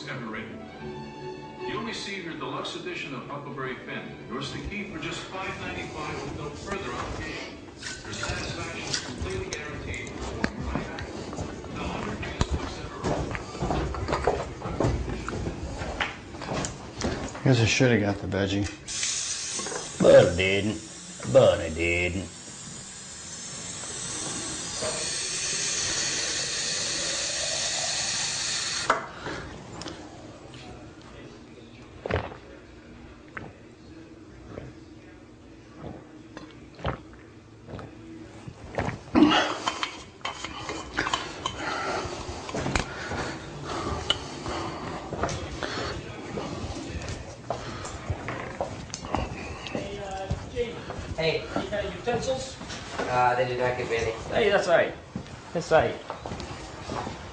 ever written. You'll receive your deluxe edition of Huckleberry Finn, yours to keep for just $5.95 with no further obligation. Your satisfaction is completely guaranteed. The 100 greatest books ever written. I guess I should have got the veggie. But I didn't. But I didn't. Hey. You got utensils? They did not get ready. Hey, that's right. That's right.